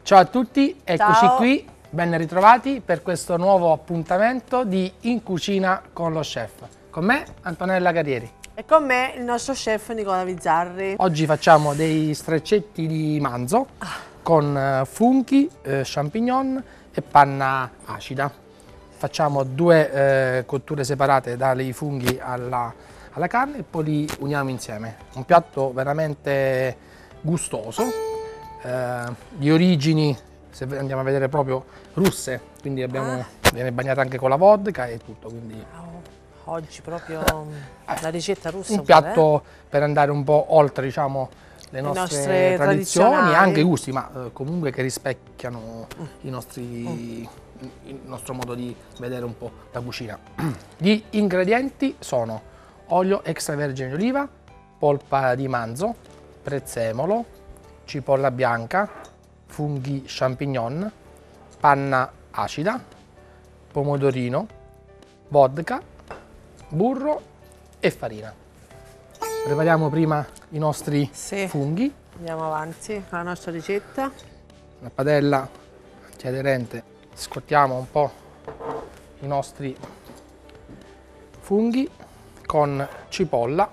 Ciao a tutti, eccoci Ciao. qui, ben ritrovati per questo nuovo appuntamento di In Cucina con lo Chef. Con me Antonella Carrieri. E con me il nostro chef Nicola Bizzarri. Oggi facciamo dei straccetti di manzo con funghi, champignon e panna acida. Facciamo due cotture separate dai funghi alla carne e poi li uniamo insieme. Un piatto veramente gustoso. Di origini, se andiamo a vedere, proprio russe, quindi viene bagnata anche con la vodka e tutto, quindi Oggi proprio la ricetta russa. un piatto per andare un po' oltre, diciamo, le nostre tradizioni e tradizionali. anche i gusti, ma comunque che rispecchiano il nostro modo di vedere un po' la cucina. Gli ingredienti sono olio extravergine di oliva, polpa di manzo, prezzemolo, cipolla bianca, funghi champignon, panna acida, pomodorino, vodka, burro e farina. Prepariamo prima i nostri Sì. funghi. Andiamo avanti con la nostra ricetta. Una padella antiaderente, scottiamo un po' i nostri funghi con cipolla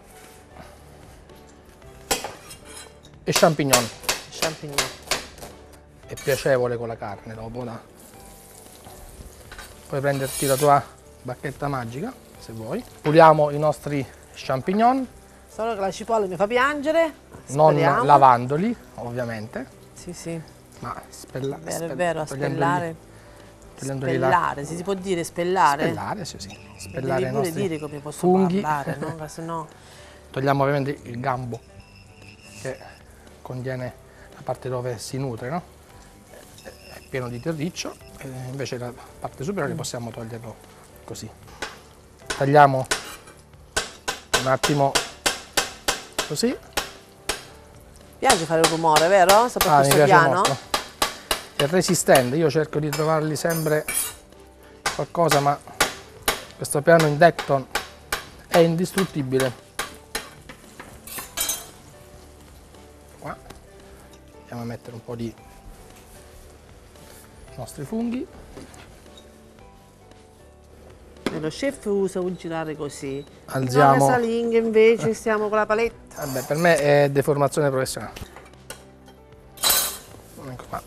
e champignon. Champignon. È piacevole con la carne dopo. Puoi prenderti la tua bacchetta magica se vuoi. Puliamo i nostri champignon, Solo che la cipolla mi fa piangere. non Speriamo. lavandoli ovviamente, Sì, sì. ma È vero, a spellare. togliendogli Spellare, si può dire spellare? spellare, sì, sì. Mi Spellare devi i pure nostri dire come posso funghi. parlare, no? Che se no... Togliamo ovviamente il gambo che contiene la parte dove si nutre, no? È pieno di terriccio, e invece la parte superiore possiamo toglierlo così. Tagliamo un attimo così. Piace fare un rumore, vero? Sta per Mi questo piace piano? molto. È resistente, io cerco di trovargli sempre qualcosa, ma questo piano in Decton è indistruttibile. Qua andiamo a mettere un po' di nostri funghi. E lo chef usa un girare così. Alziamo. Noi casalinghe invece stiamo con la paletta. Vabbè, per me è deformazione professionale. Ecco qua.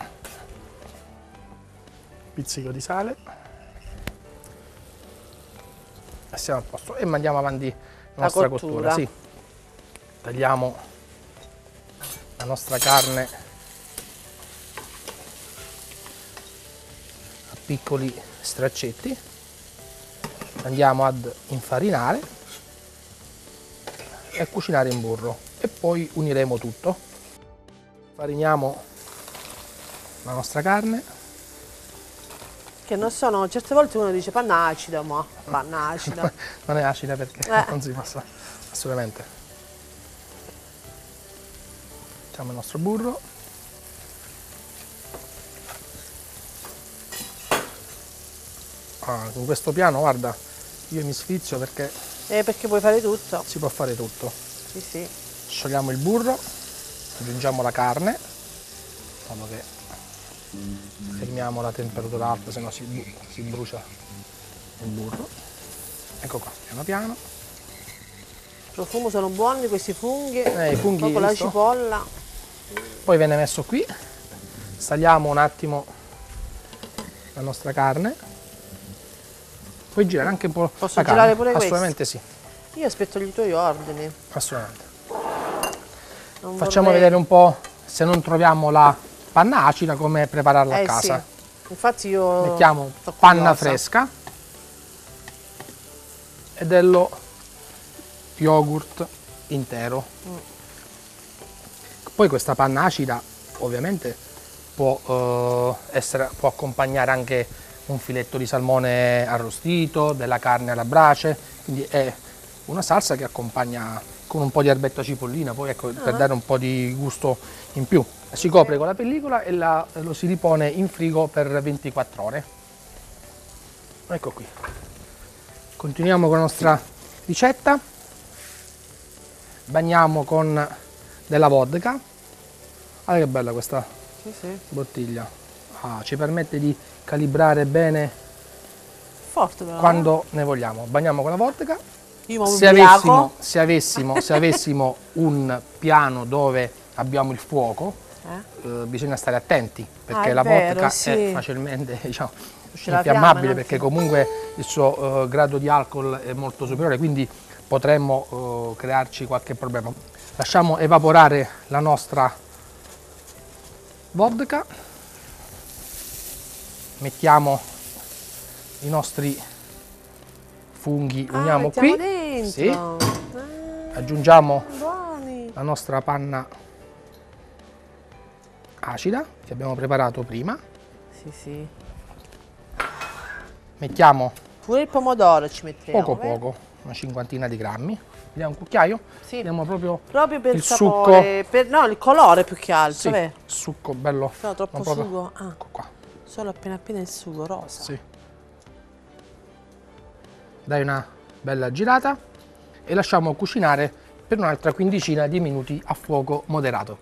Pizzico di sale. E siamo a posto. E mandiamo avanti la nostra cottura. Sì. Tagliamo la nostra carne a piccoli straccetti. Andiamo ad infarinare e a cucinare in burro e poi uniremo tutto. Fariniamo la nostra carne. Che non sono, certe volte uno dice panna acida, ma panna acida. Non è acida perché non si passa assolutamente. Mettiamo il nostro burro. Con questo piano, guarda, io mi sfizio perché Perché puoi fare tutto. si può fare tutto. Sì, sì. Sciogliamo il burro, aggiungiamo la carne, in modo che fermiamo la temperatura alta, se no si brucia il burro. Ecco qua, piano piano. Il profumo sono buoni questi funghi. I funghi, Poi con la visto? cipolla. Poi viene messo qui, saliamo un attimo la nostra carne, puoi girare anche un po' Posso la carne. girare pure questo? Assolutamente sì, Io aspetto i tuoi ordini. assolutamente. Non Facciamo vorrei- vedere un po', se non troviamo la panna acida, come prepararla a Sì. casa. Infatti io Mettiamo sto panna curiosa. fresca e dello yogurt intero. Poi questa panna acida ovviamente può accompagnare anche un filetto di salmone arrostito, della carne alla brace, quindi è una salsa che accompagna con un po' di erbetta cipollina, poi ecco, per dare un po' di gusto in più. Si copre con la pellicola e lo si ripone in frigo per 24 ore. Ecco qui. Continuiamo con la nostra ricetta. Bagniamo con della vodka. Guarda che bella questa Sì, sì. bottiglia. Ci permette di calibrare bene Forte però. quando ne vogliamo. Bagniamo con la vodka. Io mi Se ubriaco. avessimo un piano dove abbiamo il fuoco, bisogna stare attenti perché è la vero, vodka sì. è facilmente, diciamo, Usce la infiammabile fiamma, perché comunque il suo grado di alcol è molto superiore, quindi potremmo crearci qualche problema. Lasciamo evaporare la nostra vodka, mettiamo i nostri funghi, uniamo qui, dentro. sì. Aggiungiamo Buoni. la nostra panna acida che abbiamo preparato prima, Sì, sì. mettiamo Pure il pomodoro ci mettiamo. poco poco, una cinquantina di grammi, vediamo un cucchiaio, Sì. vediamo proprio Per il sapore, succo, no, il colore più che altro. sì, Vè. il succo bello, No, troppo ma proprio- sugo. Ah, ecco qua, solo appena appena il sugo rosa. sì. Dai una bella girata e lasciamo cucinare per un'altra quindicina di minuti a fuoco moderato.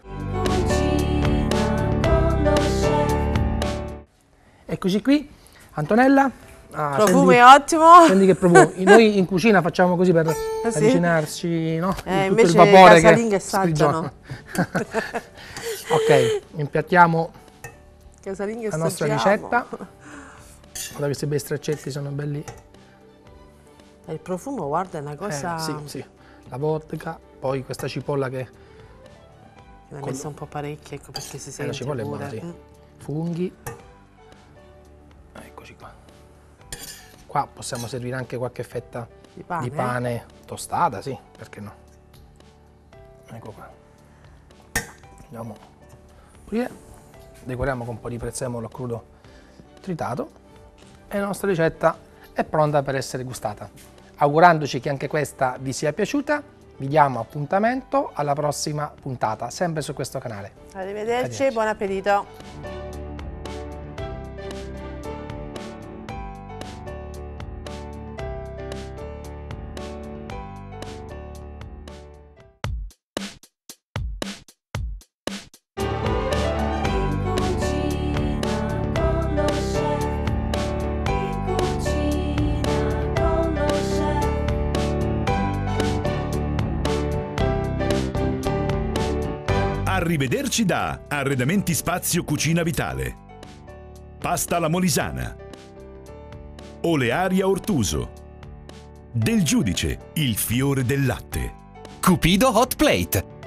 Eccoci qui, Antonella. Profumo è ottimo. Senti che profumo. Noi in cucina facciamo così per sì? avvicinarci, no? Di tutto Invece il vapore i casalinghe che sprigiona. assaggiano. Ok, impiattiamo Casalinghe la nostra assaggiamo. ricetta. Guarda, questi bei straccetti sono belli. Il profumo, guarda, è una cosa... Sì, sì. La vodka, poi questa cipolla che Ne ho messa un po' parecchia, ecco perché si sente la cipolla pure. è buona, sì. Funghi. Eccoci qua. Qua possiamo servire anche qualche fetta Di di pane tostata, sì, perché no? Ecco qua. Andiamo a pulire. Decoriamo con un po' di prezzemolo a crudo tritato e la nostra ricetta è pronta per essere gustata. Augurandoci che anche questa vi sia piaciuta, vi diamo appuntamento alla prossima puntata, sempre su questo canale. Arrivederci e buon appetito. Arrivederci da Arredamenti Spazio Cucina Vitale. Pasta alla Molisana. Olearia Ortuso. Del Giudice, il fiore del latte. Cupido Hot Plate.